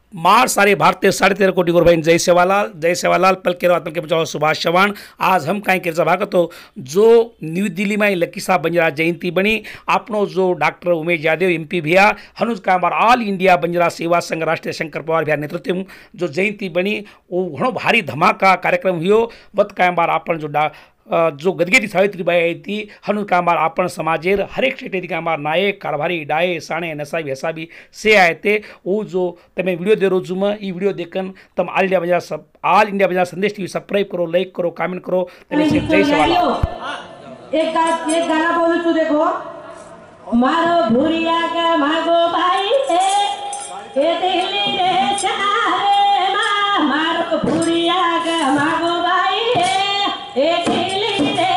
मार सारे भारतीय 13.5 कोटी गुरु बहन जय सेवालाल पल के रत्न के बचाओ सुभाष चौहान। आज हम कहीं के भागत हो जो न्यू दिल्ली में लकी साहब बंजारा जयंती बनी आपनो जो डॉक्टर उमेश यादव एमपी भैया हनुज कामबार ऑल इंडिया बंजारा सेवा संघ राष्ट्रीय शंकर पवार भैया नेतृत्व में जो जयंती बनी वो घणो भारी धमाका कार्यक्रम हुयो वत कामबार आपन जो गदगेदी सावित्रीबाई आई थी हनु कामार आपन समाजेर हरेक क्षेत्र कामार नायक कारभारी डाये साणे नसाबी हसाबी से आए थे वो जो तमें वीडियो दे रोजू में ई वीडियो देखन तम all India Banjara Sandesh TV subscribe करो लाइक करो कमेंट करो जय सवाल एक गाना बोलू तू देखो मारो भूरिया का मागो भाई ए दिल्ली रे शहरे मारो भूरिया का मागो भाई ए दिल्ली रे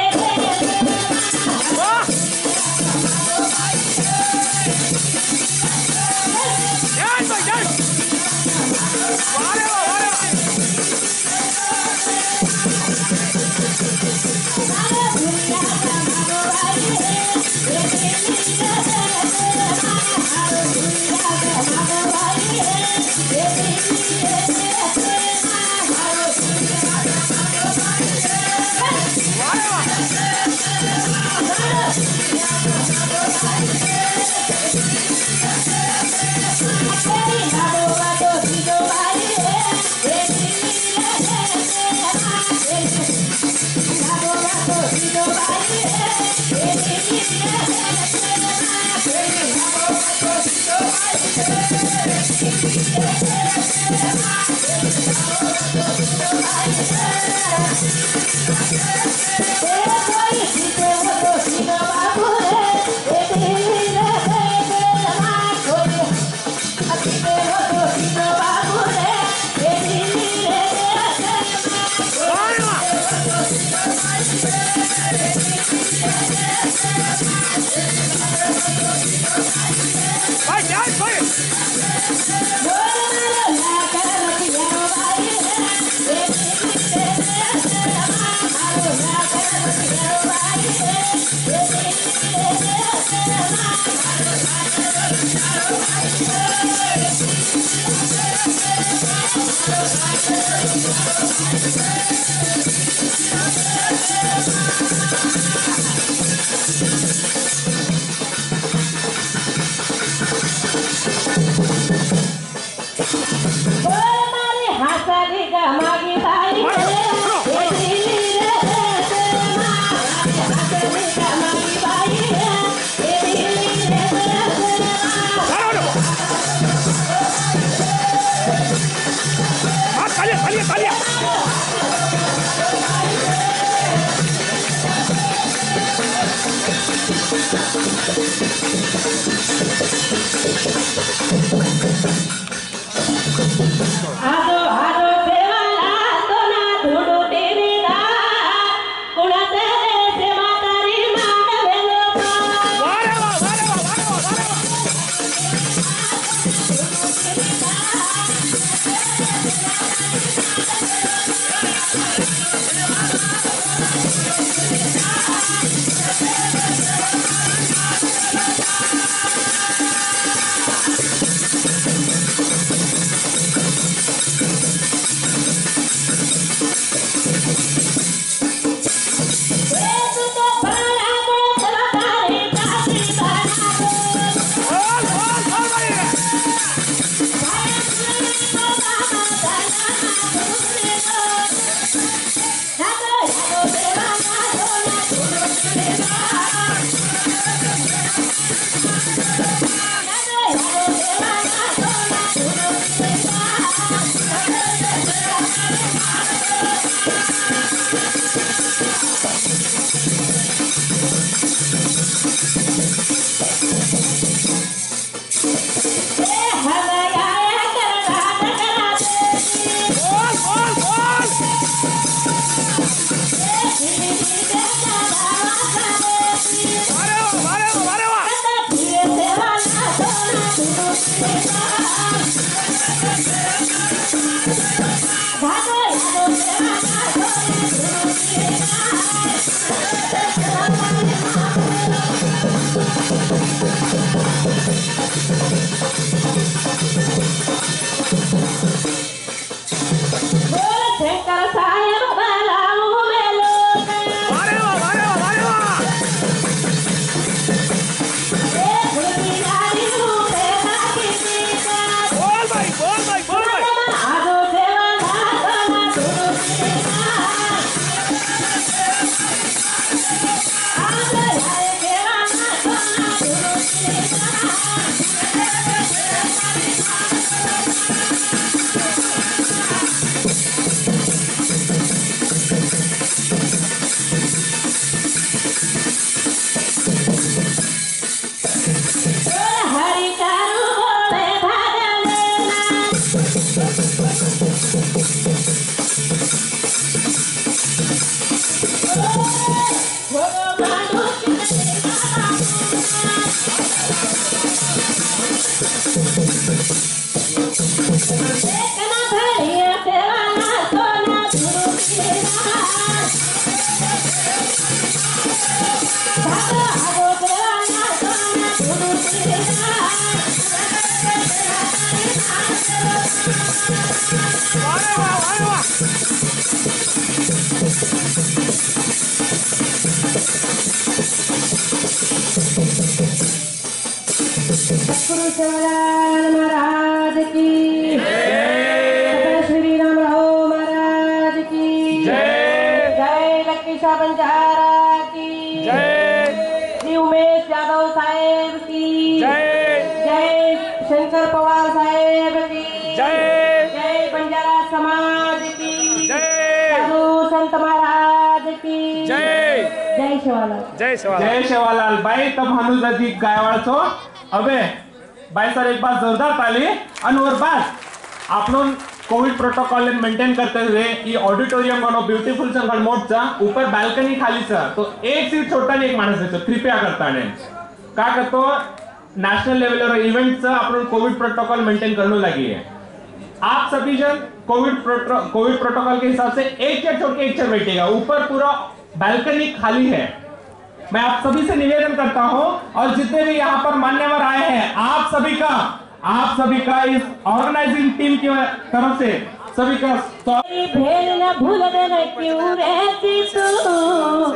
गुरु शिवलाल महाराज की जय, श्री रामराव महाराज की जय, जय लक्की शाह बंजारा की जय, श्री उमेश यादव साहेब की जय, जय शंकर पवार साहेब की जय, जय बंजारा समाज की जय, साधु संत महाराज की जय, जय शिवालाल, जय शिवालाल, जय शिवालाल भाई। तब हनुदाजी गायवाड़ो अबे भाई सर एक बार जोरदार ताली। और बात आप लोग कोविड प्रोटोकॉल मेंटेन करते हुए ये ऑडिटोरियम को ब्यूटीफुल संगण मोडचा ऊपर बाल्कनी खाली सा तो एक सीट छोटा एक माणूस देतो कृपया करताने का करतो नेशनल लेवल इवेंट आपण कोविड प्रोटोकॉल मेंटेन करने लगी है। आप सभी जन कोविड प्रोटोकॉल के हिसाब से एक चेयर छोड़ के एक चेयर बैठेगा, ऊपर पूरा बाल्कनी खाली है। मैं आप सभी से निवेदन करता हूं और जितने भी यहाँ पर मान्यवर आए हैं आप सभी का इस ऑर्गेनाइजिंग टीम की तरफ से सभी का भेल न भूल देना क्यों रहती तू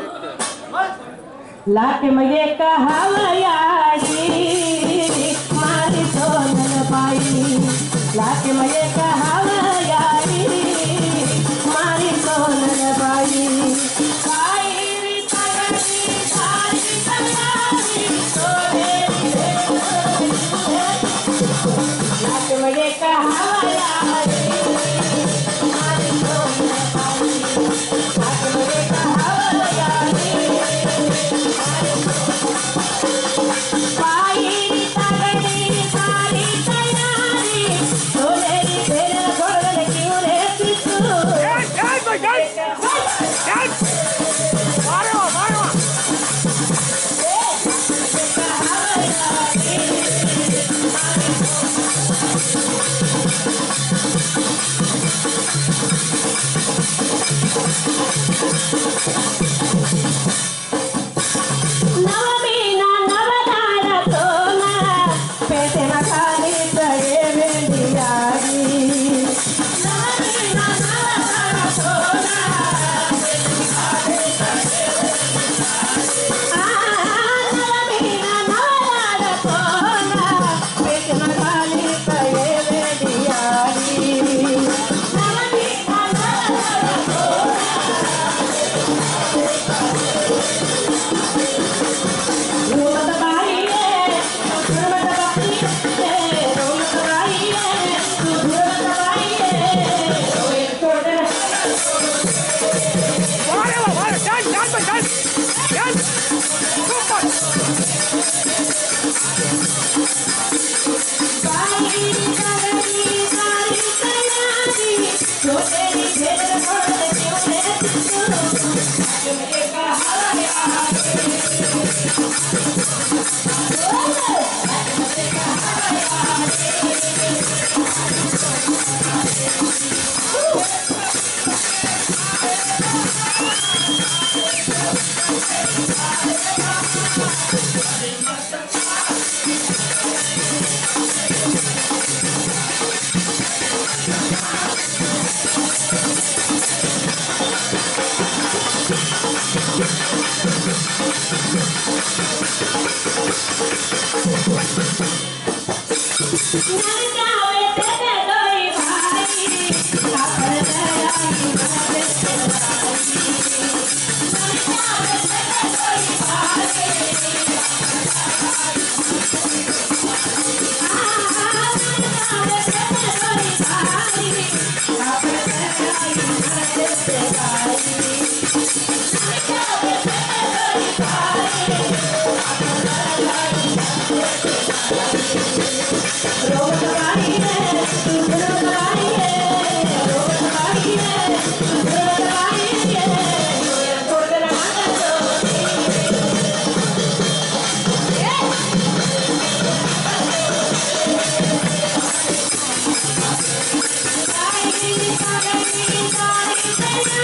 लाके मगे कहावा यारी मारी तो न पाई लाके मगे कहावा यारी मारी तो न पाई मगे कहावा यारी मारी तो न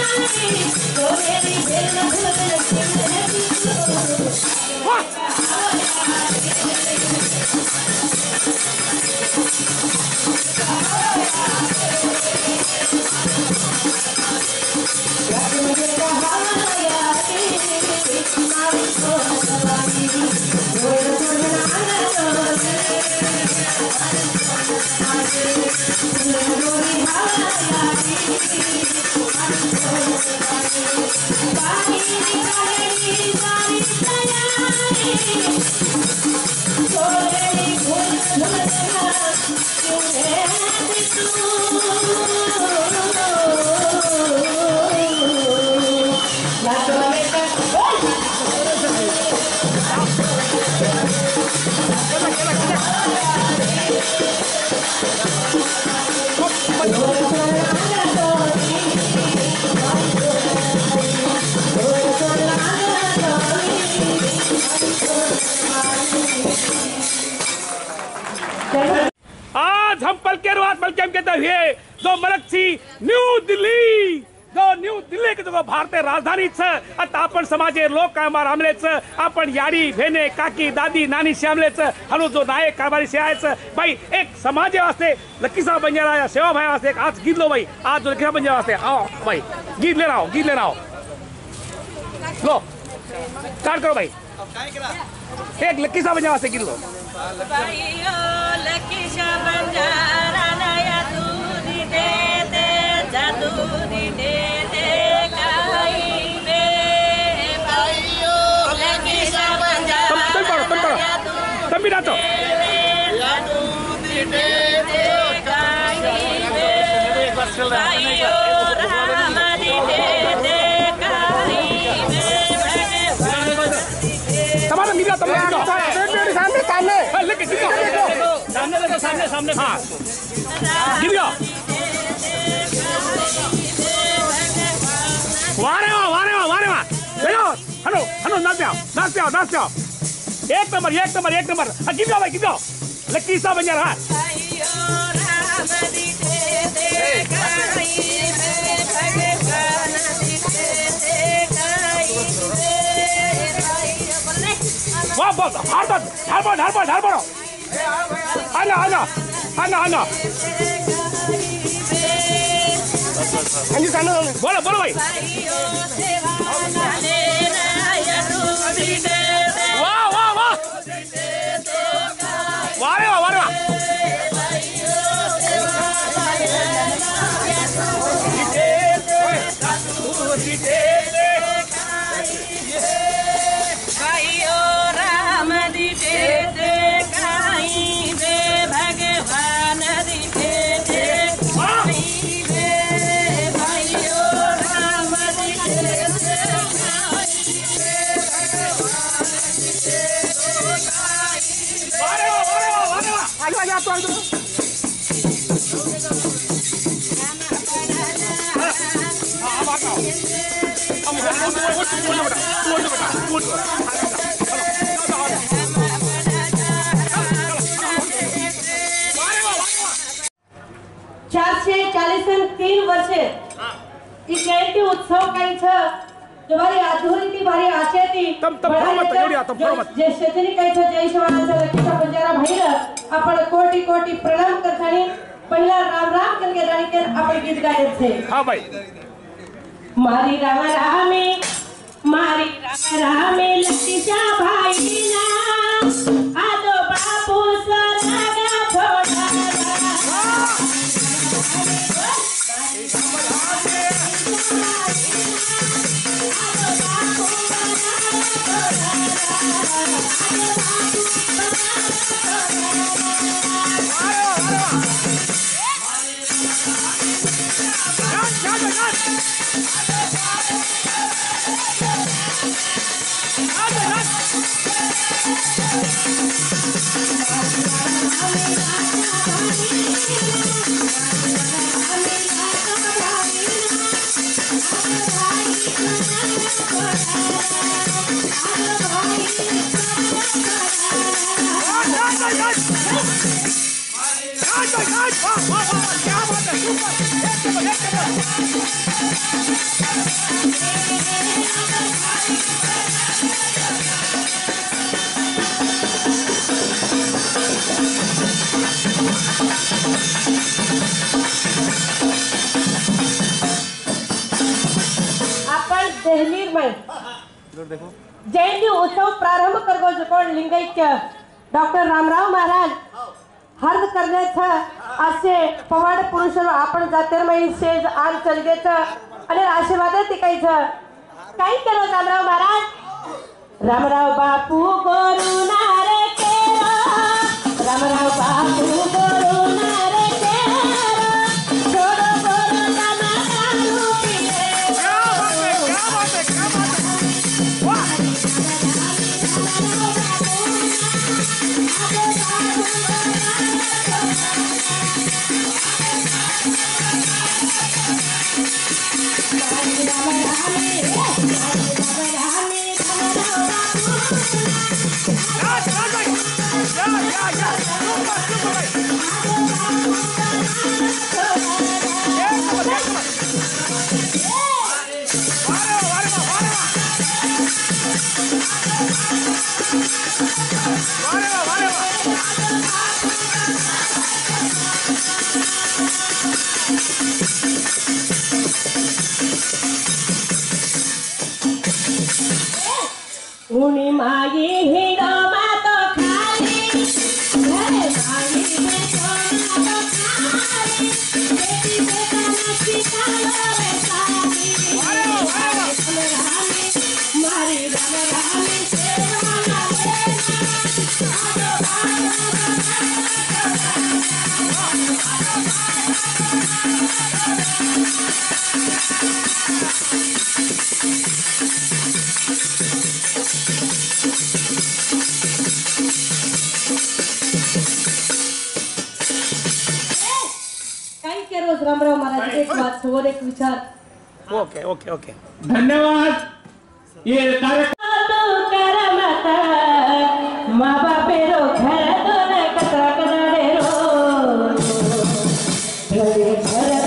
आज हम पल के रुआत पल के हम कहते हुए जो मलक थी न्यू दिल्ली जो न्यू दिल्ली की जो भारतीय राजधानी आता आपण समाजे लोक कामार आमलेच आपण याडी भेने काकी दादी नानी से आमलेच हनु जो नायक कारभारी से आयच भाई एक समाजे वास्ते लकीसा बंजारा या सेवा भाई वास्ते आज गीत लो भाई आज जो लकीसा बंजारा वास्ते आओ भाई गीत लेना आओ लो स्टार्ट करो भाई एक लकीसा बंजारा वास्ते गीत लो लकीसा बंजारा नया दूधी दे दे जादूरी दे दे काई दे भाइयो लकीसा बंजारा तुम भी नाचो जादूरी दे दे काई दे भाइयो रामरी दे दे काई दे समाधान मिला सामने हाँ गिर गया वारे चलो हनो नाच जाओ एक नंबर गिर जाओ भाई गिर जाओ लकीसा बंजारा वाह हार पड़ो आना बोलो भाई वाह चारशे 43 वर्षे ई जयंती उत्सव काही छ जो भारी अधुरी भारी आचेती तम जे शेतनी काही छ जय शिवानंद लकीसा बंजारा भाईला आपण कोटी प्रणाम करतानी पहिला राम करके राणी के आपण गीत गायत छे हां भाई मारी रामे लकीसा भाईना आदो बापू सलागा थोड़ा क्या बात है आपण देहलीर जयंती उत्सव प्रारंभ करगो जुकोण लिंगायत डॉक्टर रामराव महाराज हर्द करण्याचं असे पवाड पुरुष आपण जातीरमयी शेज आम चलगेच आणि आशीर्वाद तिकायचं काही केलं रामराव महाराज रामराव बापू गोरू नारे केरो रामराव बापू गोरू नारे केरो छोडो गोरू नाना कालू उनी मागी हिडो मातो खाली घरे मागी हिडो मातो खाली बेटी बेटा नसी चालो रे साली मारी रामी सेवा काही के रोज रामराव महाराज एक बात समोर एक विचार ओके ओके ओके धन्यवाद ये कार्यक्रम माँ बापेरो घर दोन कचरा कचरेरो घर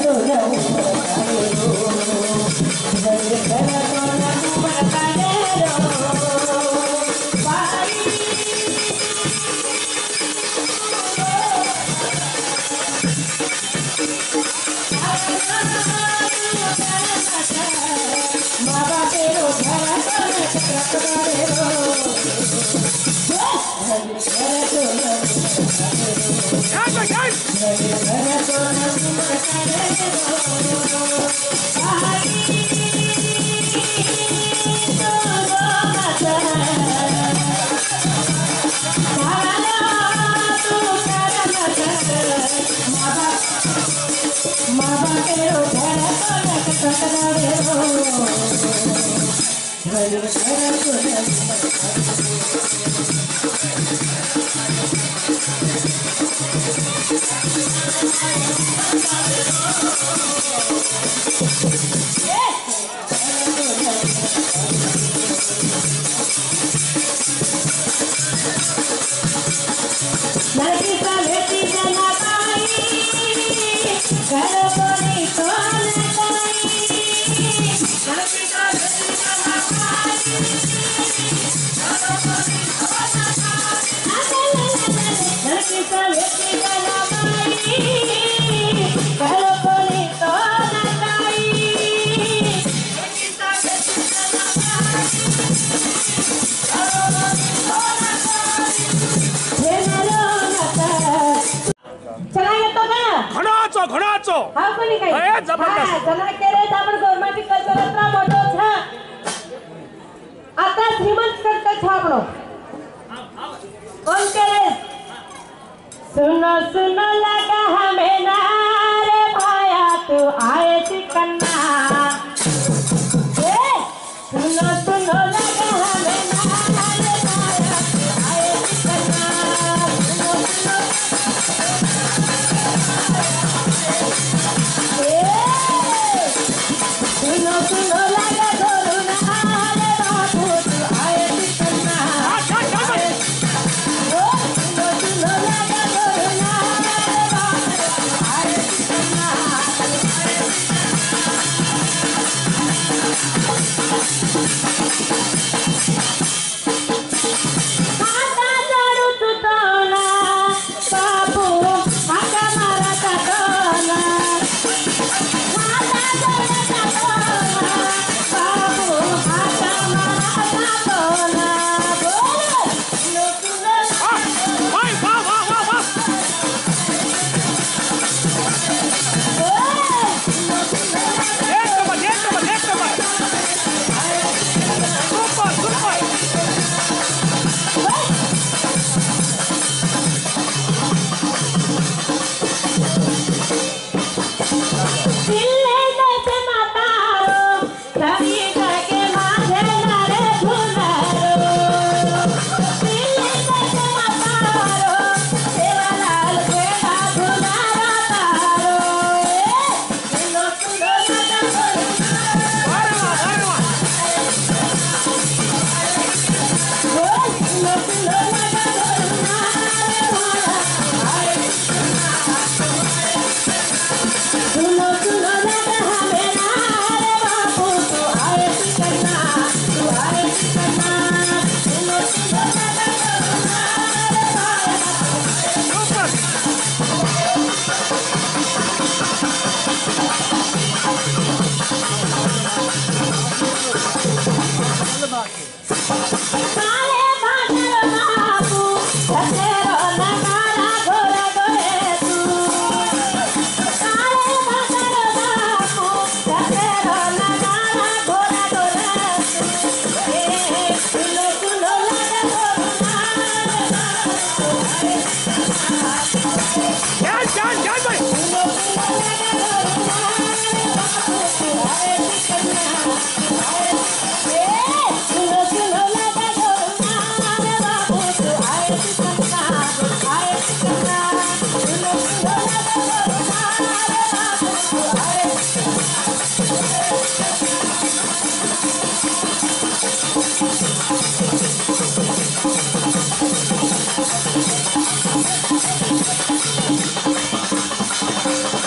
आता श्रीमंत करता छापड़ो कौन करे सुनो सुनो लगा हमें ना रे भाया तू आए चिकन्ना सुनो सुनो लगा हमें ना रे भाया तू आए चिकन्ना सुनो सुनो लगा गोरू ना रे बाबू तू आए चिकन्ना सुनो सुनो लगा गोरू ना रे बाबू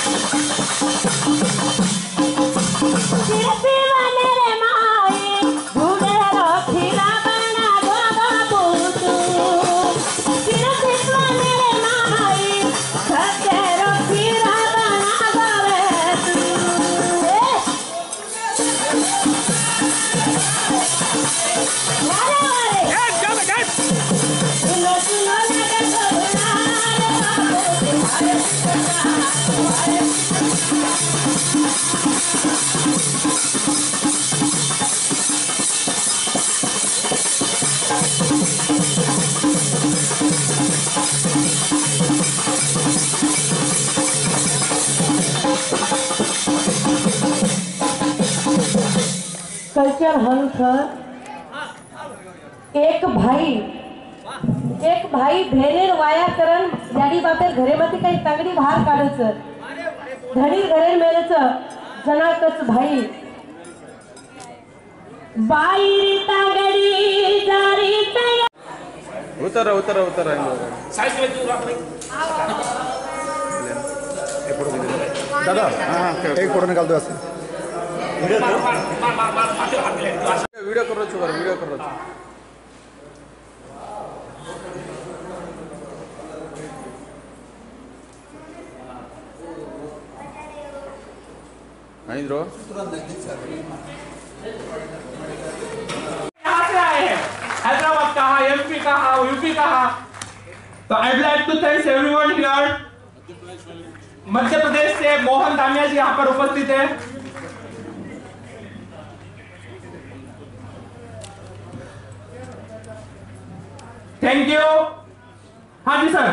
कल्चर हल सर एक भाई भेरेर वाया करण याडी बापेर घरेमध्ये काही तांगडी बाहेर काढायचं धडी घरे मेरेचं जनाकच भाई बाई तांगडी जारी उतरा उतरा उतरा दादा हाँ एक फोटो निकाल दो ऐसे वीडियो करो वीडियो करो यहाँ से आए हैं हैदराबाद कहा एमपी कहा यूपी कहा तो I would like to thanks everyone here Madhya Pradesh से मोहन दामिया जी यहाँ पर उपस्थित है थैंक यू हाँ जी सर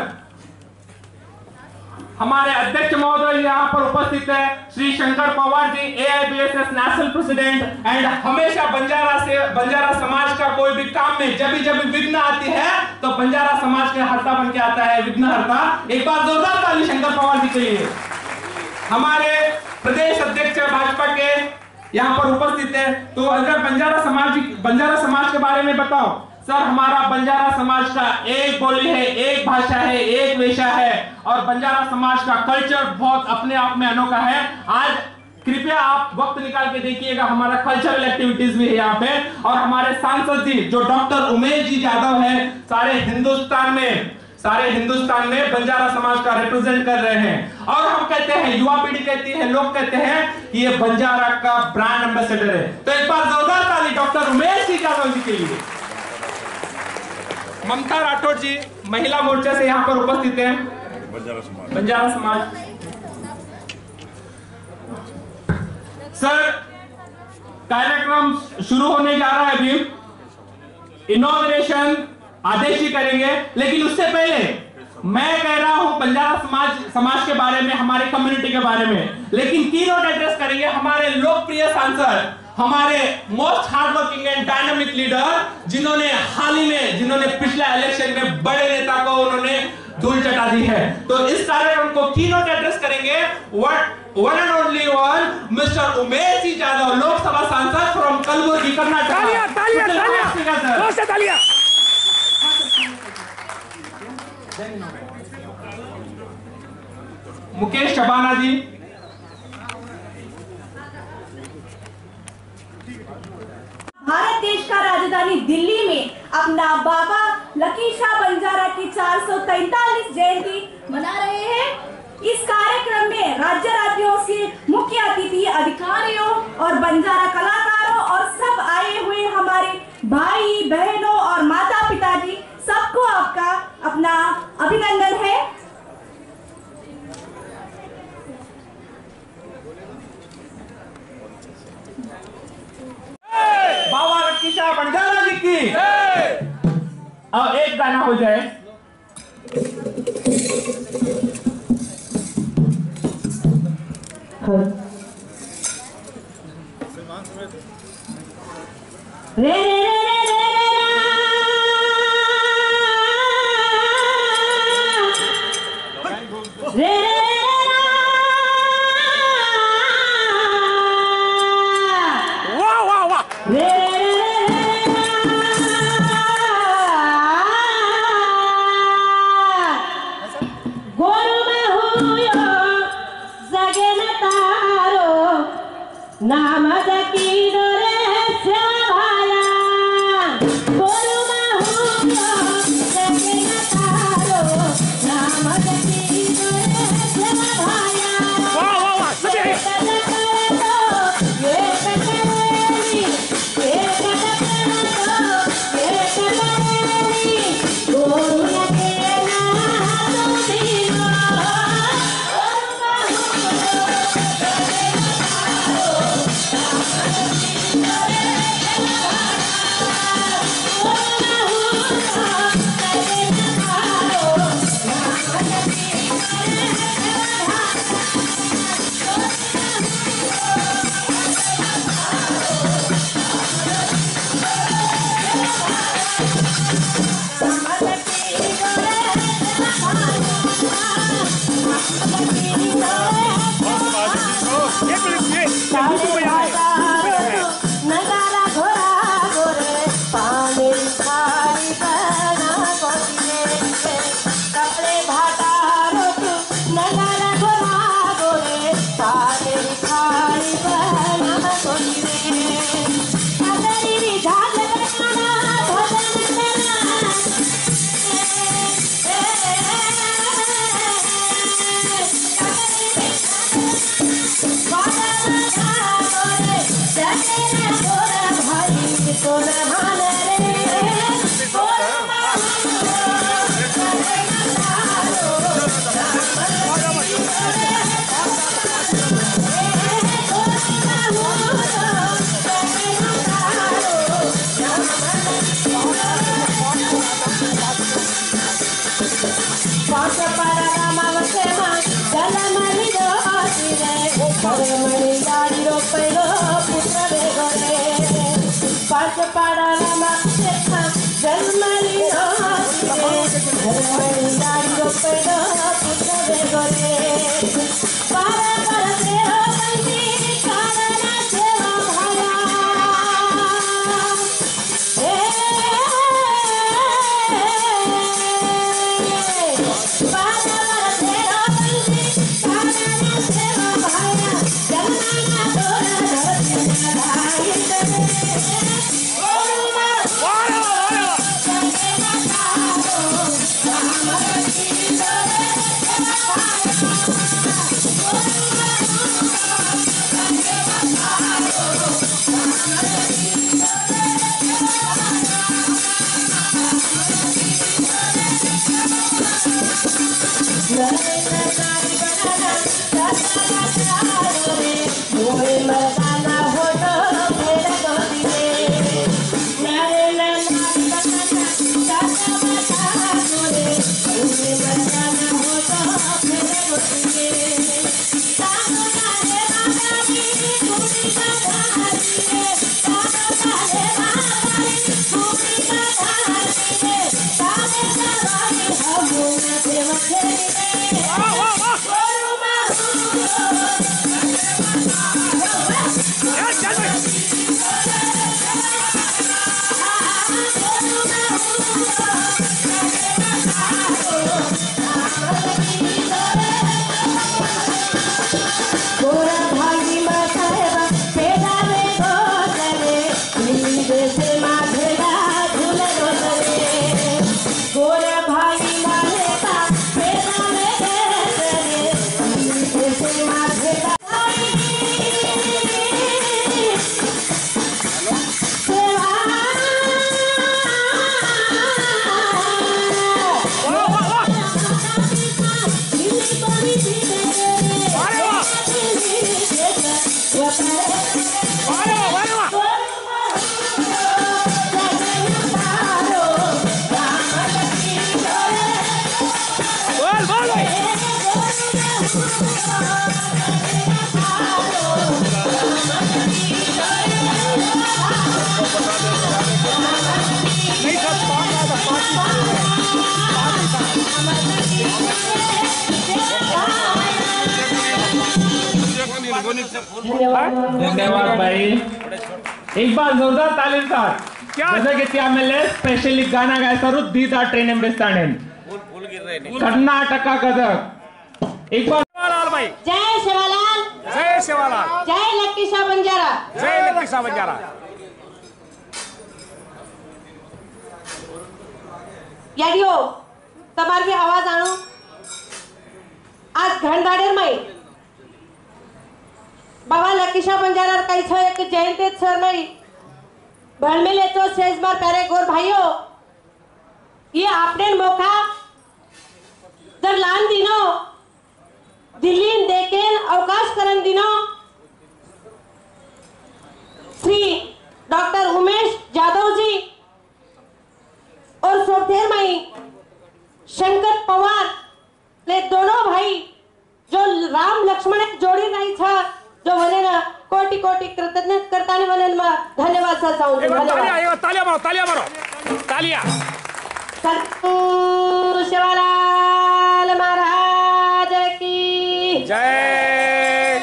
हमारे अध्यक्ष महोदय यहाँ पर उपस्थित है Shri Shankar Pawar ji AIBSS national president and हमेशा बंजारा समाज का कोई भी काम में जब भी विघ्न आती है तो बंजारा समाज के हर्ता बन के आता है विघ्नहर्ता। एक बार जोरदार ताली शंकर पवार जी के लिए। हमारे प्रदेश अध्यक्ष भाजपा के यहाँ पर उपस्थित है तो अगर बंजारा समाज के बारे में बताओ सर। हमारा बंजारा समाज का एक बोली है, एक भाषा है, एक वेशा है और बंजारा समाज का कल्चर बहुत अपने आप में अनोखा है। आज कृपया आप वक्त निकाल के देखिएगा हमारा कल्चरल एक्टिविटीज भी है यहाँ पे और हमारे सांसद जी जो डॉक्टर उमेश जी यादव है सारे हिंदुस्तान में बंजारा समाज का रिप्रेजेंट कर रहे हैं और हम कहते हैं युवा पीढ़ी कहती है लोग कहते हैं कि ये बंजारा का ब्रांड एम्बेसडर है। तो एक बार जोरदार ताली डॉक्टर उमेश जी यादव जी के लिए। ममता राठौड़ जी महिला मोर्चा से यहाँ पर उपस्थित हैं बंजारा समाज। सर कार्यक्रम शुरू होने जा रहा है अभी इनॉग्रेशन आदेश ही करेंगे लेकिन उससे पहले मैं कह रहा हूं बंजारा समाज के बारे में हमारे कम्युनिटी के बारे में लेकिन कीनोट एड्रेस करेंगे हमारे लोकप्रिय सांसद हमारे most hard working and dynamic leader जिन्होंने पिछले इलेक्शन में बड़े नेता को उन्होंने धूल चटा दी है। तो इस कार्यक्रम को कीनोट एड्रेस करेंगे one and only one mister Umesh ji Yadav Lok Sabha सांसद फ्रॉम कलबुर्गी कर्नाटक। तालियां मुकेश शबाना जी भारत देश का राजधानी दिल्ली में अपना बाबा लकी शाह बंजारा की 443 जयंती मना रहे हैं। इस कार्यक्रम में राज्यों से मुख्य अतिथि अधिकारियों और बंजारा कलाकारों और सब आए हुए हमारे भाई बहनों और माता पिताजी सबको आपका अपना अभिनंदन है। बाबा लकी शाह बंजारा जी की अब एक गाना हो जाए। रे रे रे रे रे नामद की डोरे सेवाया गोरु माहू जगे नतारो नामद की डोरे सेवाया वाह वाह वाह सभी ये कटरेली गोरु लगे ना तुदिनो गोरु नगारा घोड़ा गोरे पानी खाली बना गोरे कपड़े भाटा रोटू नगारा घोड़ा गोरे पानी खाली बना गोरे अदरी झाल बना भजन करना धन्यवाद भाई, एक बार जोरदार तालीम साथ. जसं की ती आम्हाला स्पेशली गाणं गायचं दीदा ट्रेन बेस्ताडेन कर्नाटका गदग. एक बार जय सेवालाल, जय सेवालाल, जय लक्की शाह बंजारा. जय लकी शाह बंजारा। याडियो तमार भी आवाज आणो। आज घंटाडेर में बाबा लकी शाह बंजारा कई छो एक जयंती सर में भलमे ले तो शेष बार प्यारे गोर भाइयों ये आपने मौका जर लान दिनो दिल्ली देखें अवकाश करण दिनो श्री डॉक्टर उमेश जादव जी और सोफेर माई शंकर पवार ले दोनों भाई जो राम लक्ष्मण एक जोड़ी नहीं था जो बने ना कोटि कोटि कृतज्ञ करता ने बने ना धन्यवाद सर साउंड धन्यवाद। तालियां मारो तालियां। सतगुरु शिवलाल महाराज की जय।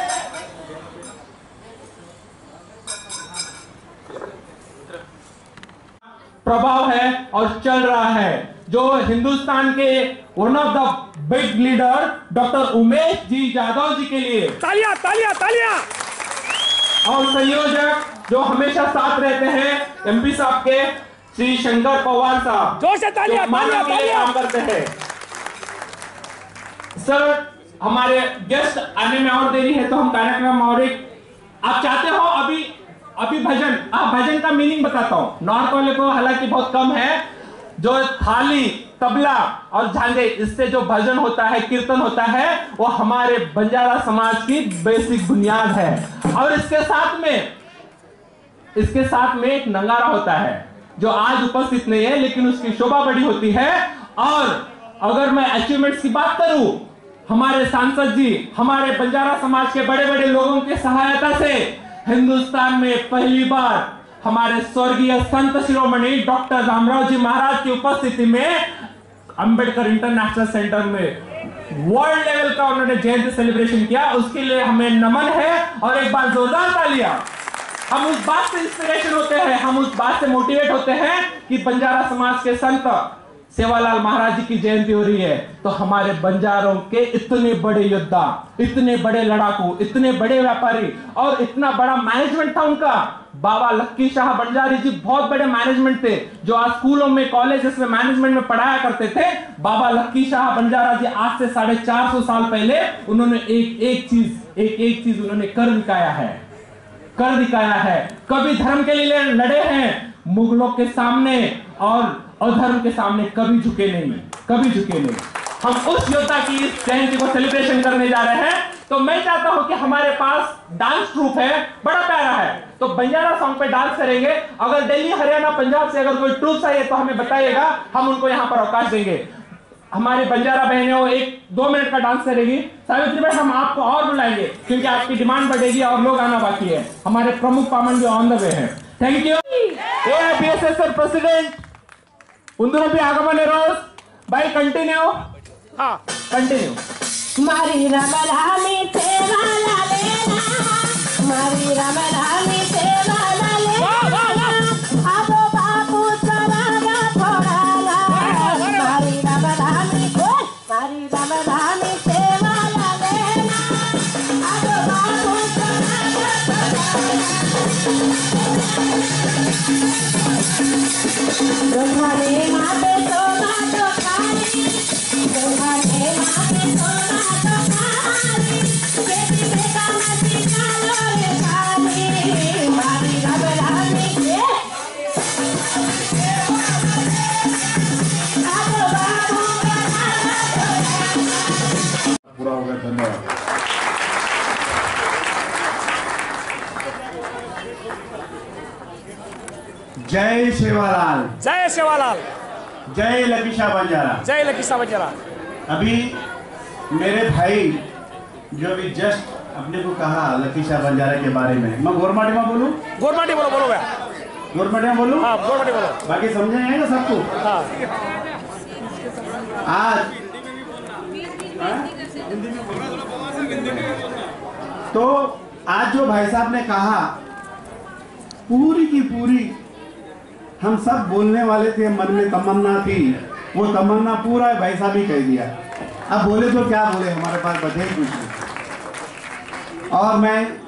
प्रभाव है और चल रहा है जो हिंदुस्तान के one of the big leader doctor Umesh ji Yadav ji के लिए तालियां तालियां तालियां। और संयोजक जो हमेशा साथ रहते हैं एमपी साहब के श्री शंकर पवार साहब जोर से तालियां तालियां तालियां। काम करते हैं। सर हमारे गेस्ट आने में और देरी है तो हम कार्यक्रम और आप चाहते हो अभी भजन का मीनिंग बताता हूं। नॉर्थ वाले को हालांकि बहुत कम है। जो थाली तबला और झांझे इससे जो भजन होता है कीर्तन होता है वो हमारे बंजारा समाज की बेसिक बुनियाद है। और इसके साथ में एक नगारा होता है जो आज उपस्थित नहीं है लेकिन उसकी शोभा बड़ी होती है। और अगर मैं अचीवमेंट्स की बात करूं हमारे सांसद जी हमारे बंजारा समाज के बड़े बड़े लोगों की सहायता से हिंदुस्तान में पहली बार हमारे स्वर्गीय संत शिरोमणि डॉक्टर रामराव जी महाराज की उपस्थिति में अंबेडकर इंटरनेशनल सेंटर में वर्ल्ड लेवल का उन्होंने जयंती सेलिब्रेशन किया। उसके लिए हमें नमन है और एक बार जोरदार तालियां। हम उस बात से इंस्पिरेशन होते हैं, हम उस बात से मोटिवेट होते हैं कि बंजारा समाज के संत सेवालाल महाराज जी की जयंती हो रही है तो हमारे बंजारों के इतने बड़े योद्धा, इतने बड़े लड़ाकू, इतने बड़े व्यापारी और इतना बड़ा मैनेजमेंट था उनका। बाबा लक्की शाह बंजारी जी बहुत बड़े मैनेजमेंट थे जो आज स्कूलों में कॉलेजेस में मैनेजमेंट में पढ़ाया करते थे। बाबा लक्की शाह बंजारा जी आज से 450 साल पहले उन्होंने एक चीज उन्होंने कर दिखाया है। कभी धर्म के लिए लड़े हैं मुगलों के सामने और अधर्म के सामने कभी झुके नहीं। हम उस योद्धा की इस जयंती को सेलिब्रेशन करने जा रहे हैं। तो मैं चाहता हूं कि हमारे पास डांस ट्रूप है बड़ा प्यारा है तो बंजारा सॉन्ग पे डांस करेंगे। अगर दिल्ली हरियाणा पंजाब से अगर कोई ट्रूप आई है तो हमें बताइएगा, हम उनको यहां पर अवकाश देंगे। हमारी बंजारा बहनें वो 1-2 मिनट का डांस करेगी। सावित्री भाई हम आपको और बुलाएंगे क्योंकि आपकी डिमांड बढ़ेगी और लोग आना बाकी है। हमारे प्रमुख पामन भी ऑन द वे हैं। Thank you. एआईपीएसएसआर प्रेसिडेंट उन्दुरपी आगमन रोज भाई कंटिन्यू। हाँ कंटिन्यू। मारी रामधामी सेवा लेना, मारी रामधामी सेवा लेना, आबो बापू चरागा थोड़ा मारी रामधामी सेवा लेना, आबो बापू चरागा माते सोना तो खाली, माते सोना तो खाली, बेटी बेटा मसी चालो रे खाली, मारी रामधामी के आबो बाबू पूरा हो गया। धन्यवाद। जय सेवालाल, जय सेवालाल, जय लकी शाह बंजारा, जय लकी शाह बंजारा। अभी मेरे भाई जो अभी जस्ट अपने को कहा लकी शाह बंजारा के बारे में, मैं गोरमाटी में बोलूं? गोरमाटी बोलो भैया। गोरमाटी में बोलूं? हाँ गोरमाटी बोलो। बाकी समझे ना सबको? हाँ। आज तो आज जो भाई साहब ने कहा पूरी की पूरी हम सब बोलने वाले थे, मन में तमन्ना थी, वो तमन्ना पूरा भाई साहब ही कह दिया। अब बोले तो क्या बोले, हमारे पास बचे कुछ नहीं। और मैं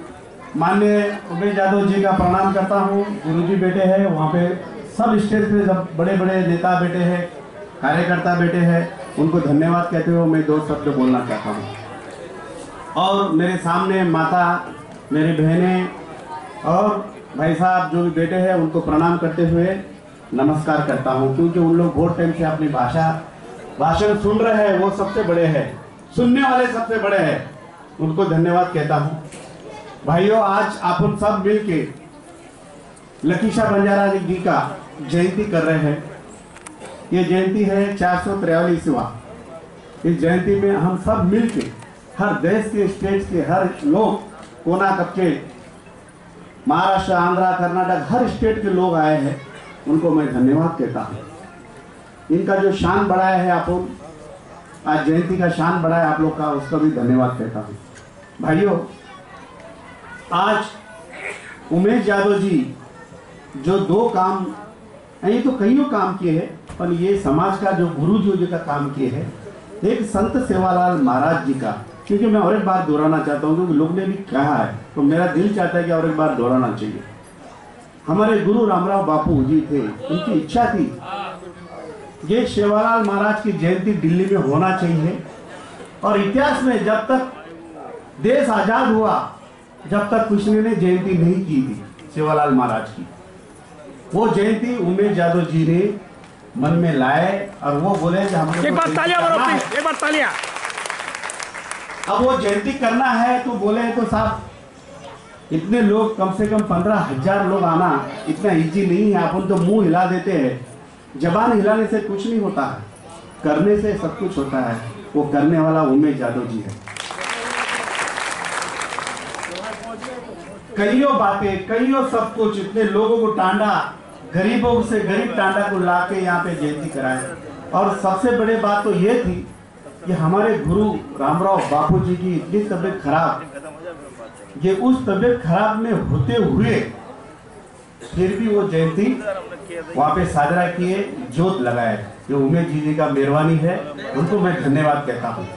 माननीय उमेश यादव जी का प्रणाम करता हूँ। गुरुजी बैठे हैं वहाँ पे, सब स्टेज पे सब बड़े बड़े नेता बैठे हैं, कार्यकर्ता बैठे हैं, उनको धन्यवाद कहते हुए मैं 2 शब्द बोलना चाहता हूँ। और मेरे सामने माता, मेरी बहनें और भाई साहब जो भी बैठे हैं उनको प्रणाम करते हुए नमस्कार करता हूँ, क्योंकि उन लोग बहुत टाइम से अपनी भाषण सुन रहे हैं, वो सबसे बड़े हैं, सुनने वाले सबसे बड़े हैं, उनको धन्यवाद कहता हूँ। भाइयों, आज अपन सब मिलके लकीशा बंजारा जी का जयंती कर रहे हैं। ये जयंती है 443वां। इस जयंती में हम सब मिलके हर देश के, स्टेट के हर लोग, कोना कपके, महाराष्ट्र, आंध्रा, कर्नाटक, हर स्टेट के लोग आए हैं, उनको मैं धन्यवाद कहता हूँ। इनका जो शान बढ़ाया है अपन, आज जयंती का शान बढ़ाया आप लोग का, उसका भी धन्यवाद कहता हूँ। भाइयों, आज उमेश यादव जी जो 2 काम, ये तो कईयों काम किए हैं, पर ये समाज का जो गुरु जी का काम किए हैं, एक संत सेवालाल महाराज जी का, क्योंकि मैं और एक बार दोहराना चाहता हूँ, क्योंकि लोग ने भी कहा है तो मेरा दिल चाहता है कि और एक बार दोहराना चाहिए। हमारे गुरु रामराव बापू जी थे, उनकी इच्छा थी ये सेवालाल महाराज की जयंती दिल्ली में होना चाहिए। और इतिहास में जब तक देश आजाद हुआ, जब तक किसी ने जयंती नहीं की थी सेवालाल महाराज की, वो जयंती उमेश यादव जी ने मन में लाए और वो बोले कि हम एक बार तालियां मारो प्लीज, एक बार तालियां। अब वो जयंती करना है तो बोले तो साहब इतने लोग, कम से कम 15,000 लोग आना इतना इजी नहीं है। अपन तो मुंह हिला देते हैं, जबान हिलाने से कुछ नहीं होता है, करने से सब कुछ होता है। वो करने वाला उमेश यादव जी है। कईयों बातें, कईयों सब कुछ, इतने लोगों को टांडा, गरीबों से गरीब टांडा को लाके यहाँ पे जयंती कराए। और सबसे बड़ी बात तो ये थी कि हमारे गुरु रामराव बापू जी की इतनी तबीयत खराब, ये उस तबीयत खराब में होते हुए फिर भी वो जयंती वहाँ पे साजरा किए, जोत लगाए। ये उमेश जी का मेहरबानी है, उनको मैं धन्यवाद कहता हूँ।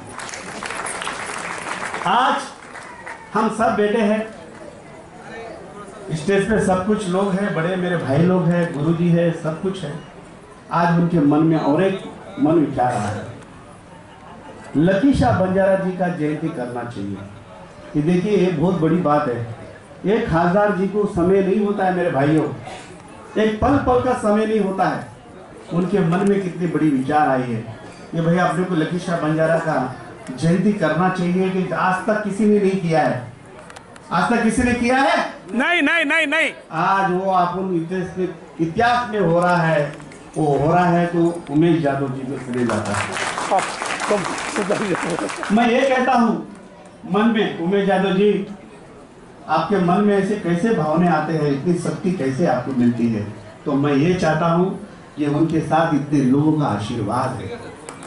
आज हम सब बैठे हैं, स्टेज पे सब कुछ लोग हैं, बड़े मेरे भाई लोग हैं, गुरुजी है, सब कुछ है। आज उनके मन में और एक मन विचार रहा है, लकीशा बंजारा जी का जयंती करना चाहिए। ये देखिए, ये बहुत बड़ी बात है। एक खासदार जी को समय नहीं होता है मेरे भाइयों, एक पल पल का समय नहीं होता है। उनके मन में कितनी बड़ी विचार आई है ये भाई अपने को लकीशा बंजारा का जयंती करना चाहिए, कि आज तक किसी ने नहीं किया है। आज तक किसी ने किया है? नहीं नहीं नहीं नहीं। आज वो अपन इतिहास में हो रहा है, वो हो रहा है तो उमेश यादव जी को चले जाता है। मैं ये कहता हूँ मन में, उमेश यादव जी आपके मन में ऐसे कैसे भावने आते हैं, इतनी शक्ति कैसे आपको मिलती है? तो मैं ये चाहता हूँ कि उनके साथ इतने लोगों का आशीर्वाद है।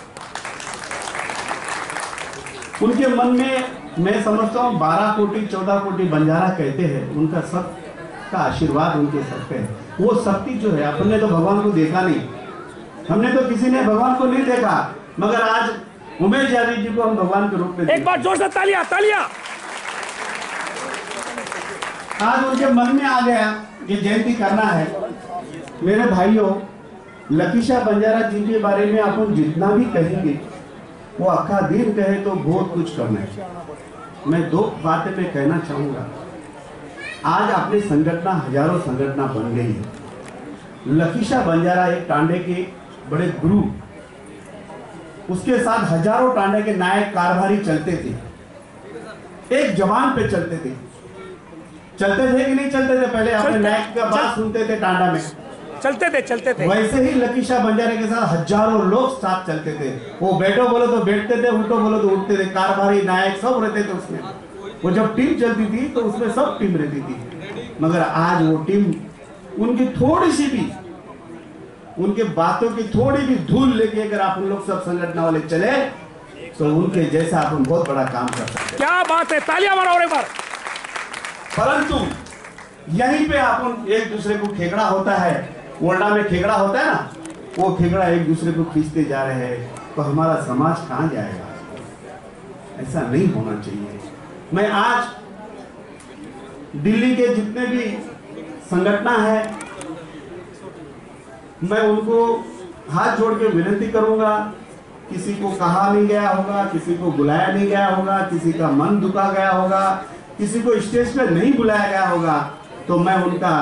उनके मन में मैं समझता हूँ 12 कोटि 14 कोटि बंजारा कहते हैं, उनका सब का आशीर्वाद उनके सर पे है। वो शक्ति जो है, अपने तो भगवान को देखा नहीं, हमने तो किसी ने भगवान को नहीं देखा, मगर आज उमेश यादव जी को हम भगवान के रूप में एक बार जोर से तालियां तालियां। आज उनके मन में आ गया कि जयंती करना है। मेरे भाइयों, लकीशा बंजारा जी के बारे में अपन जितना भी कहेंगे वो आखा दिन कहे तो बहुत कुछ करना है। मैं 2 बातें मैं कहना चाहूँगा। आज अपनी संगठना, हजारों संगठना बन गई है। लकीशा बंजारा एक टांडे के बड़े गुरु, उसके साथ हजारों टांडे के नायक कारभारी चलते थे, एक जवान पे चलते थे। चलते थे कि नहीं चलते थे? पहले अपने नायक का बात सुनते थे, टांडा में चलते थे। वैसे ही लकीशा बंजारे के साथ हजारों लोग साथ चलते थे। वो बैठो बोलो तो बैठते थे, उठो बोलो तो उठते थे। कारभारी, नायक सब रहते थे उसमें। वो जब टीम चलती थी तो उसमें सब टीम रहती थी। मगर आज वो टीम, उनकी थोड़ी सी भी, उनके बातों की थोड़ी भी धूल लेके अगर आप उन लोग सब संगठन वाले चले तो उनके जैसा अपन बहुत बड़ा काम कर सकते। क्या बात है, तालियां मारो और एक बार। परंतु यहीं पे अपन एक दूसरे को खेगड़ा होता है, ओल्डा में खेगड़ा होता है ना, वो खेगड़ा एक दूसरे को खींचते जा रहे हैं, तो हमारा समाज कहाँ जाएगा? ऐसा नहीं होना चाहिए। मैं आज दिल्ली के जितने भी संगठन है, मैं उनको हाथ जोड़ के विनती करूंगा, किसी को कहा नहीं गया होगा, किसी को बुलाया नहीं गया होगा, किसी का मन दुखा गया होगा, किसी को स्टेज पे नहीं बुलाया गया होगा, तो मैं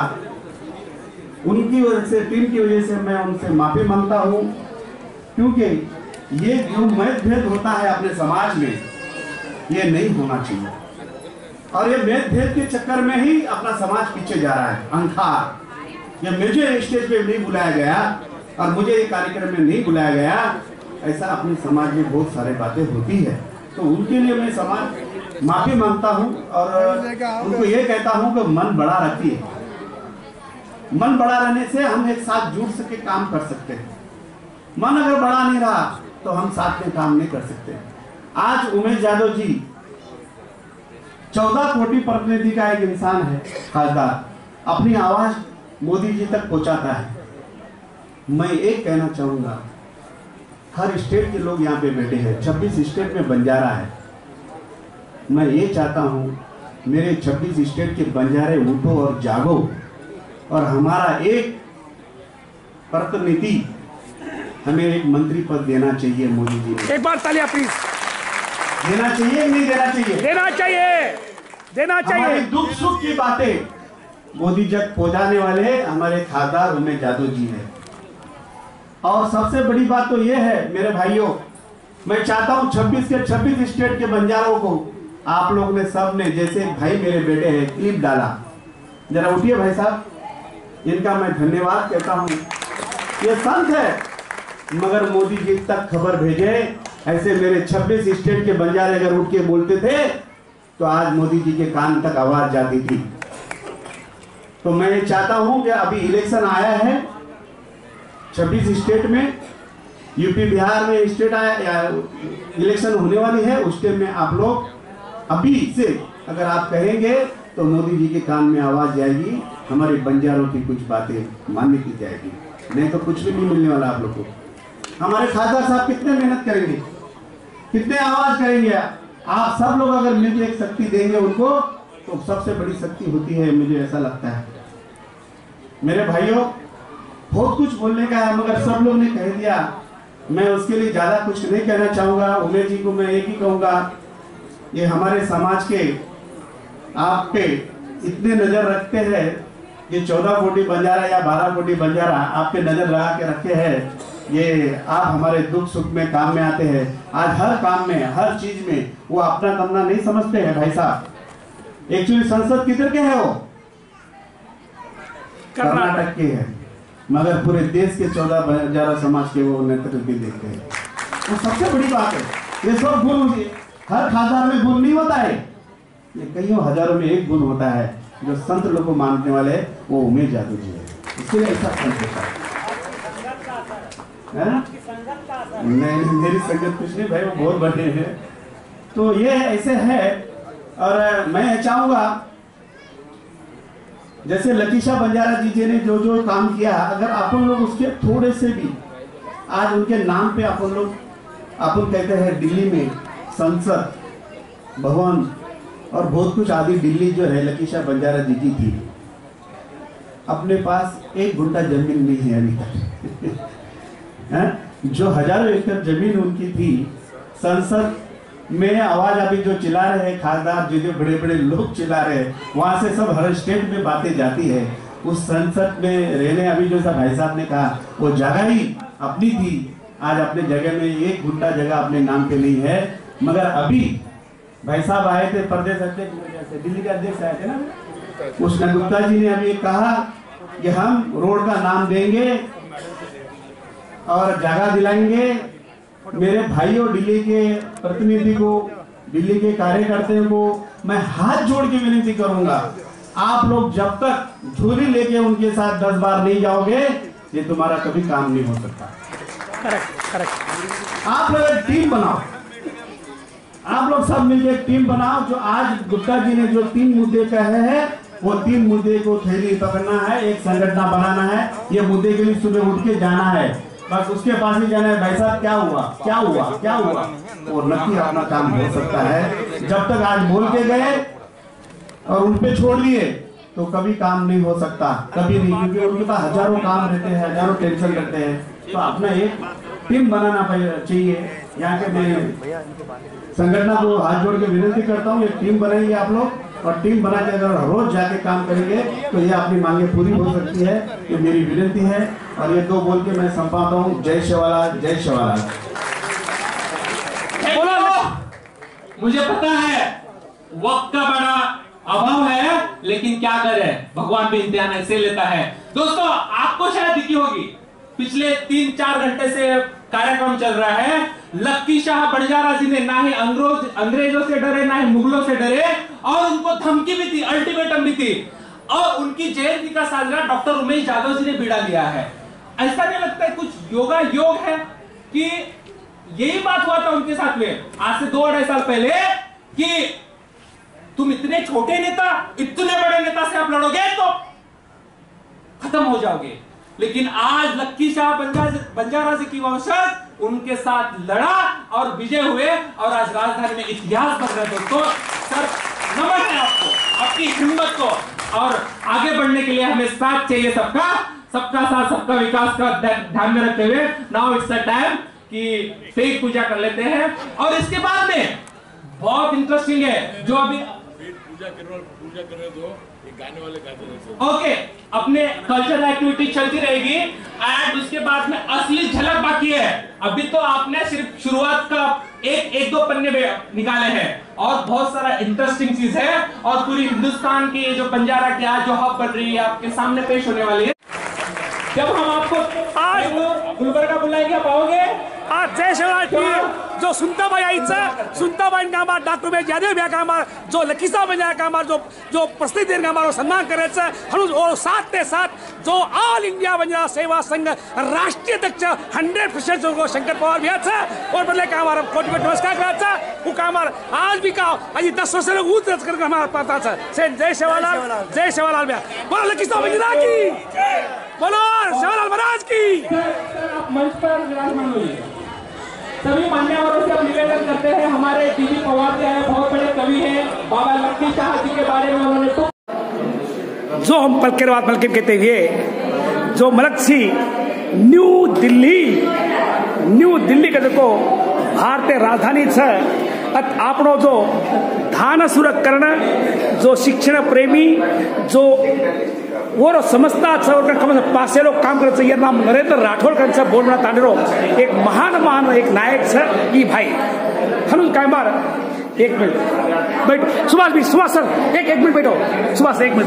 उनकी वजह से, टीम की वजह से मैं उनसे माफी मांगता हूँ। क्योंकि ये जो भेद होता है अपने समाज में, ये नहीं होना चाहिए। और ये भेद के चक्कर में ही अपना समाज पीछे जा रहा है। अंधार, ये मुझे स्टेज पे नहीं बुलाया गया और मुझे ये कार्यक्रम में नहीं बुलाया गया, ऐसा अपने समाज में बहुत सारी बातें होती है। तो उनके लिए मैं समाज माफी मांगता हूँ और उनको ये कहता हूँ कि मन बड़ा रखिए। मन बड़ा रहने से हम एक साथ जुड़ सके, काम कर सकते हैं। मन अगर बड़ा नहीं रहा तो हम साथ में काम नहीं कर सकते। आज उमेश यादव जी 14 कोटि प्रतिनिधि का एक इंसान है, खासदार, अपनी आवाज मोदी जी तक पहुंचाता है। मैं एक कहना चाहूंगा, हर स्टेट के लोग यहाँ पे बैठे हैं, 26 स्टेट में बंजारा है। मैं ये चाहता हूँ मेरे 26 स्टेट के बंजारे उठो और जागो और हमारा एक प्रतिनिधि, हमें एक मंत्री पद देना चाहिए। मोदी जी ने एक बार तालियां प्लीज। देना चाहिए, नहीं देना चाहिए? देना चाहिए, देना हमारे चाहिए। दुख सुख की बातें मोदी जी तक पहुंचाने वाले हमारे खासदार उमेश यादव जी हैं। और सबसे बड़ी बात तो ये है मेरे भाइयों, मैं चाहता हूं 26 के 26 स्टेट के बंजारों को आप लोग ने, सब ने, जैसे भाई मेरे बेटे हैं, क्लिप डाला, जरा उठिए भाई साहब, इनका मैं धन्यवाद कहता हूं। ये संत है मगर मोदी जी तक खबर भेजे। ऐसे मेरे 26 स्टेट के बंजारे अगर उठ के बोलते थे तो आज मोदी जी के कान तक आवाज जाती थी। तो मैं चाहता हूं कि अभी इलेक्शन आया है 26 स्टेट में, यूपी बिहार में स्टेट आया या इलेक्शन होने वाली है, उस टाइम में आप लोग अभी से अगर आप कहेंगे तो मोदी जी के कान में आवाज जाएगी, हमारे बंजारों की कुछ बातें मानने की जाएगी, नहीं तो कुछ भी नहीं मिलने वाला आप लोग को। हमारे खासदार साहब कितने मेहनत करेंगे, कितने आवाज करेंगे, आप सब लोग अगर मिलकर एक शक्ति देंगे उनको, तो सबसे बड़ी शक्ति होती है, मुझे ऐसा लगता है। मेरे भाइयों, बहुत कुछ बोलने का है मगर सब लोग ने कह दिया, मैं उसके लिए ज्यादा कुछ नहीं कहना चाहूंगा। उमेश जी को मैं एक ही कहूंगा, ये हमारे समाज के आप पे इतने नजर रखते हैं, ये 14 कोटि बंजारा या 12 कोटि बंजारा आप पे नजर लगा के रखे हैं। ये आप हमारे दुख सुख में काम में आते हैं। आज हर काम में, हर चीज में वो अपना कमना नहीं समझते हैं भाई साहब। एक्चुअली संसद किधर के है, वो कर्नाटक के है, मगर पूरे देश के 14 बंजारा समाज के वो नेतृत्व देते हैं। वो सबसे बड़ी बात है। ये सब गुण हर खासदार में गुण नहीं होता है, ये कईयों हजारों में एक गुण होता है। जो संत लोग को मानने वाले वो उमेश यादव जी है, इसलिए ऐसा संत होता है। नहीं, मेरी संगत कुछ नहीं भाई, वो बहुत बड़े हैं। तो ये ऐसे है। और मैं चाहूंगा जैसे लकीशा बंजारा जी ने जो जो काम किया, अगर अपन लोग उसके थोड़े से भी आज उनके नाम पे अपन कहते हैं दिल्ली में संसद भवन और बहुत कुछ आदि, दिल्ली जो है लकीशा बंजारा जी की थी। अपने पास 1 गुंठा जमीन नहीं है अभी तक जो हजारों एकड़ जमीन उनकी थी, संसद में आवाज अभी जो चिल्ला रहे हैं खासदार, जो बड़े बड़े लोग चिल्ला रहे हैं, वहां से सब हर स्टेट में बातें जाती है। उस संसद में रहने, अभी जो सा भाई साहब ने कहा, वो जगह ही अपनी थी, आज अपने जगह में 1 गुंठा जगह अपने नाम पे नहीं है। मगर अभी भाई साहब आए थे, प्रदेश अध्यक्ष दिल्ली के अध्यक्ष आए थे ना, कृष्ण गुप्ता जी ने अभी कहा कि हम रोड का नाम देंगे और जगह दिलाएंगे। मेरे भाइयों, दिल्ली के प्रतिनिधि को, दिल्ली के कार्यकर्ताओं को मैं हाथ जोड़ के विनती करूंगा, आप लोग जब तक झोली लेके उनके साथ 10 बार नहीं जाओगे, ये तुम्हारा कभी काम नहीं हो सकता। आप लोग एक टीम बनाओ, आप लोग सब मिलकर एक टीम बनाओ। जो आज गुप्ता जी ने जो 3 मुद्दे कहे हैं, वो 3 मुद्दे को थैली पकड़ना है, एक संगठन बनाना है। ये मुद्दे के लिए सुबह उठ के जाना है, बस उसके पास ही जाना है। भाई साहब क्या हुआ, क्या हुआ, क्या हुआ, वो नक्की अपना काम हो सकता है। जब तक आज बोल के गए और उन पे छोड़ दिए तो कभी काम नहीं हो सकता, कभी नहीं, क्योंकि उनके पास हजारों काम रहते हैं, हजारों टेंशन रहते हैं। तो अपना एक टीम बनाना चाहिए। यहाँ के मैं संगठन को हाथ जोड़ के विनती करता हूँ, एक टीम बनाइए आप लोग, और टीम बना के अगर रोज जाके काम करेंगे तो ये अपनी मांगे पूरी हो सकती है। ये मेरी विनती है और ये 2 बोल के मैं संपाता हूँ। जय शिवालाल, जय शिवालाल। मुझे पता है वक्त का बड़ा अभाव है, लेकिन क्या करें, भगवान भी इम्तिहान ऐसे लेता है। दोस्तों, आपको शायद दिखी होगी पिछले 3-4 घंटे से कार्यक्रम चल रहा है। लक्की शाह बंजारा जी ने ना ही अंग्रेजों से डरे, ना ही मुगलों से डरे, और उनको धमकी भी थी, अल्टीमेटम भी थी, और उनकी जयंती का सालगिरह डॉक्टर उमेश यादव जी ने बीड़ा लिया है। ऐसा नहीं लगता है कुछ योगा योग है कि यही बात हुआ था उनके साथ में आज से 2-2.5 साल पहले कि तुम इतने छोटे नेता, इतने बड़े नेता से आप लड़ोगे तो खत्म हो जाओगे। लेकिन आज लक्की शाह बंजारा जी की वंशज उनके साथ लड़ा और विजय हुए, और आज राजधानी में इतिहास बन रहा है। दोस्तों, सर नमन है आपको, आपकी हिम्मत को, और आगे बढ़ने के लिए हमें साथ चाहिए सबका साथ, सबका विकास का ध्यान में रखते हुए नाउ इट्स द टाइम कि तेज पूजा कर लेते हैं। और इसके बाद में बहुत इंटरेस्टिंग है जो अभी पूजा करने दो, गाने वाले गाते हैं। ओके, अपने कल्चरल एक्टिविटी चलती रहेगी, एंड उसके बाद में असली झलक बाकी है। अभी तो आपने सिर्फ शुरुआत का एक 2 पन्ने निकाले हैं, और बहुत सारा इंटरेस्टिंग चीज है, और पूरी हिंदुस्तान की जो बंजारा की आज जो हब बन रही है आपके सामने पेश होने वाली है। जब हम आपको आज गुलबर्गा बुलाएंगे, आप आओगे? आज जय शिवलाल की जो सुनताबाई आईचं, सुनताबाई कामार डॉक्टर उमेश यादव या कामार जो लकीसा बंजारा कामार जो प्रस्तुति कामार सन्मान करायचं म्हणून, और साथ ते साथ जो ऑल इंडिया बंजारा सेवा संघ राष्ट्रीय अध्यक्ष 100% जो शंकर पवार भैयाचं, और बदले कामार कोटी नमस्कार करायचा वो कामार आज भी का आज 10 वर्ष ऊत रच कर हमारा पताचं से जय शिवलाल भैया, बोलो लकीसा बंजारा की, बोलो शिवलाल महाराज की। आप मंच पर विराजमान होइए। सभी मान्यवरों से हम निवेदन करते हैं, हमारे टीवी पवार जी आए, बहुत बड़े कवि हैं, बाबा लक्की शाह जी के बारे में उन्होंने जो हम पलके कहते हुए जो मलक सी न्यू दिल्ली का देखो भारतीय राजधानी आपनो जो धान सुरक करण, जो शिक्षण प्रेमी, जो वो समजता पासे लोग काम करायचं, या नाम नरेंद्र राठोड का बोर्ड म्हणा तांडेरो एक महान एक नायक सर ई भाई हनुज काय मार 1 मिनट बैठो, सुभाष सर एक मिनट बैठो, सुभाष 1 मिनट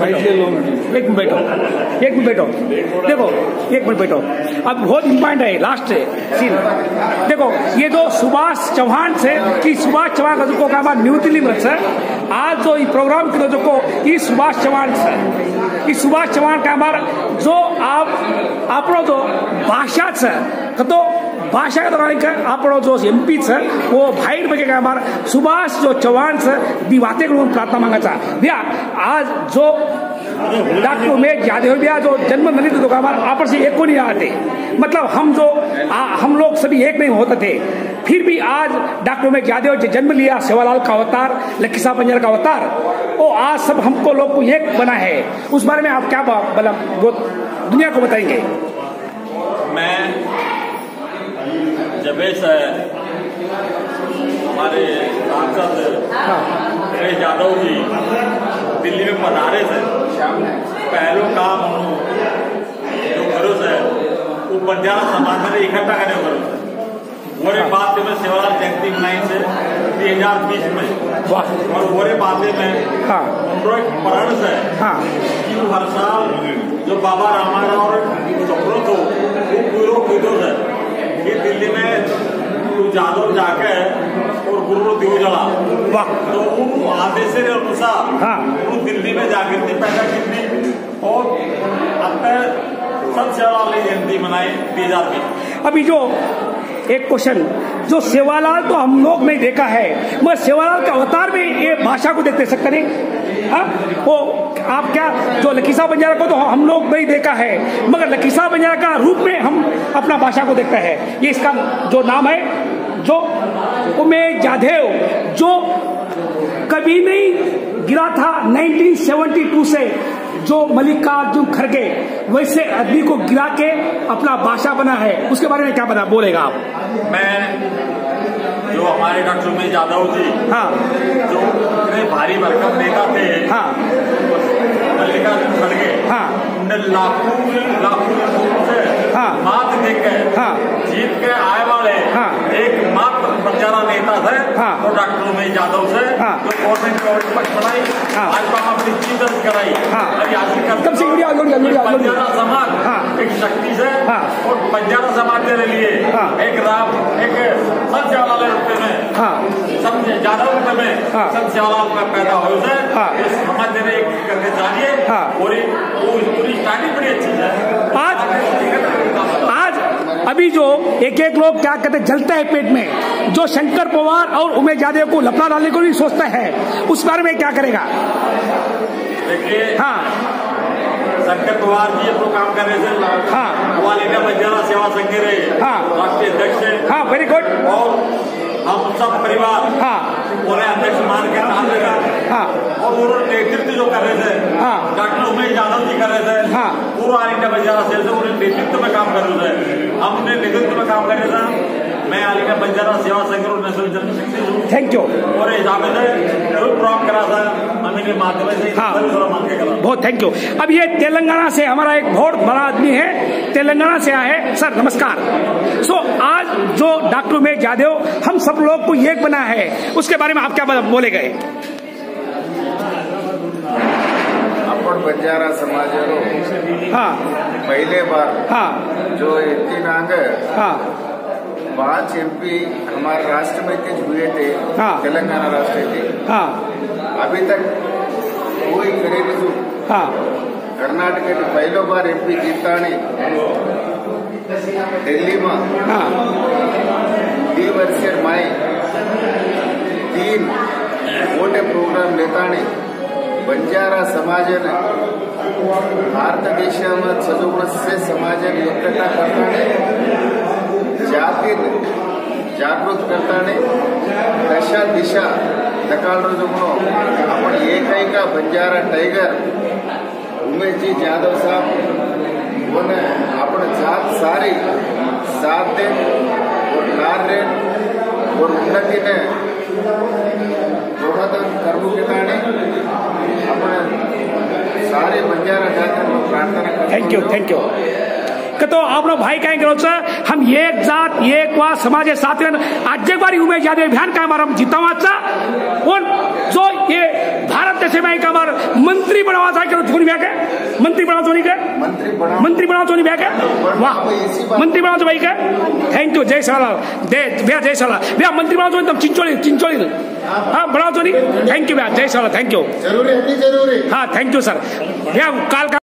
बैठो, देखो 1 मिनट बैठो। अब बहुत इम्पोर्टेंट है, लास्ट सीन देखो, ये जो सुभाष चौहान से कि सुभाष चौहान का जो काम न्यू दिल्ली में सर आज जो प्रोग्राम किया जो ये सुभाष चौहान सर, ये सुभाष चौहान का हमारा जो आपनो जो भाषा तो भाषा के दौरान आपनो जो MP वो भाई बजे का हमारा सुभाष जो चौहान दी बातें प्रार्थना मांगा भैया। आज जो डॉक्टर उमेश यादव भैया जो जन्म दलित लोग हमारा आपस से एक को नहीं आते, मतलब हम लोग सभी एक नहीं होते थे, फिर भी आज डॉक्टर उमेश यादव जो जन्म लिया, सेवालाल का अवतार, लक्की शाह बंजारा का अवतार, वो आज सब हमको लोग को एक बना है। उस बारे में आप क्या वो दुनिया को बताएंगे? मैं जब से हमारे सांसद उमेश यादव जी दिल्ली में पधारे थे, पहलो काम जो करो से वो बंजारा समाज में इकट्ठा करने करो वोरे बात में सेवालाल जयंती मनाई से 2020 में, और वोरे बातें में पढ़ से कि हर साल जो बाबा रामाराव सपनों को वो पूरो है कि दिल्ली में जादव जाके और गुरु दियो जला, तो वो आदेश के अनुसार वो दिल्ली में जागृति पैदा की और अब सब सेवालाल जयंती मनाई 2020। अभी जो एक क्वेश्चन, जो सेवालाल तो हम लोग नहीं देखा है, मगर सेवालाल का अवतार में ये भाषा को देख सकते नहीं, हाँ वो आप क्या जो लक्की शाह बंजारा को तो हम लोग नहीं देखा है, मगर लक्की शाह बंजारा का रूप में हम अपना भाषा को देखते हैं। ये इसका जो नाम है जो उमेश यादव, जो कभी नहीं गिरा था 1972 से जो मल्लिकार्जुन खड़गे, वैसे आदमी को गिरा के अपना बादशाह बना है, उसके बारे में क्या बता बोलेगा आप? मैं जो हमारे डॉक्टर उमेश यादव जी, हाँ, जो इतने भारी भरकम नेता थे, हाँ, मल्लिकार्जुन खड़गे, हाँ, उन्हें लाखों लोगों से हाँ, मात देकर हाँ, जीत के आए वाले हाँ, एकमात्र बंजारा नेता थे, हाँ, तो डॉक्टर उमेश यादव से, हाँ, जो गवर्नमेंट गवर्नमेंट बनाई, हाँ, भाजपा में अपनी जीत दर्ज कराई, हाँ, अभी हासिल कर कब से बंजारा समाज, हाँ, एक शक्ति से, हाँ, और बंजारा समाज के लिए, हाँ, एक संत सेवालाल रूप में, हाँ, संत यादव रूप में, हाँ, संत सेवालाल में पैदा हो से, हाँ, इस समाज ने एक करके जानिए, हाँ, पूरी स्टार्टिंग बड़ी अच्छी है। आज अभी जो एक लोग क्या कहते हैं, जलता है पेट में, जो शंकर पवार और उमेश यादव को लपड़ा डालने को भी सोचता है, उस बारे में क्या करेगा? देखिए, हाँ, शंकर पवार जी अपना काम कर रहे थे, हाँ, ऑल इंडिया बंजारा सेवा संघ के रहे, हाँ, राष्ट्रीय अध्यक्ष है, हाँ, वेरी गुड, और हम सब परिवार, हाँ, उन्हें अध्यक्ष मान के काम कर रहे थे, हाँ, और उन्होंने नेतृत्व जो कर रहे थे, हाँ, डॉक्टर उमेश यादव जी कर रहे थे, हाँ, पूरा ऑल इंडिया बंजारा सेल से उन्हें नेतृत्व में काम कर रहे थे, हमने नेतृत्व में काम कर रहे थे। मैं ऑल इंडिया बंजारा सेवा संघ और नेशनल जनरल सेक्रेटरी हूँ, थैंक यू, और हिसाब से जरूर प्रॉम करा था, हम इनके माध्यम से हाँ, मान के करा। बहुत थैंक यू। अब ये तेलंगाना से हमारा एक बहुत बड़ा आदमी है, तेलंगाना से आया है, सर नमस्कार। सो आज जो डॉक्टर उमेश यादव हम सब लोग को एक बना है, उसके बारे में आप क्या बोले गए? अपन बंजारा समाज हाँ, पहले बार, हाँ, जो 18 हाँ, 5 MP हमारे राष्ट्र में हुए थे, हाँ, तेलंगाना राष्ट्र थे, हाँ, अभी तक कोई करेगी, हाँ, कर्नाटक के पहलो बार MP जीता नहीं, दिल्ली में, हाँ, 2 वर्षीय माई 3 मोटे प्रोग्राम लेता नहीं, बंजारा समाज भारत देश में सजोगसे समाज एकता करता जाति जागृत करता दशा दिशा दकाल अपन एकैक बंजारा टाइगर उमेश जी यादव साहब उन्हें अपन जात सारी साथ दे और कार्य और उन्नति ने दोहदन कर्म के अपने सारे बंजारा जाति को प्रार्थना। Thank you. तो आप लोग भाई कहेंगे हम एक जात एक वाद समाज साथ आज बारी उमेश यादव अभियान का हमारा जीता और जो ये भारत देश में का हमारा मंत्री बनावा था मंत्री बनाओ चोनी के मंत्री बनाओ चोनी भैया के वाह मंत्री बनाओ तो भाई के थैंक यू। जय सलाल भैया, जय सलाल भैया, मंत्री बनाओ चोनी तब चिंचोली हाँ बनाओ चोनी, थैंक यू भैया, जय सलाल, थैंक यू, जरूरी हाँ थैंक यू सर भैया। काल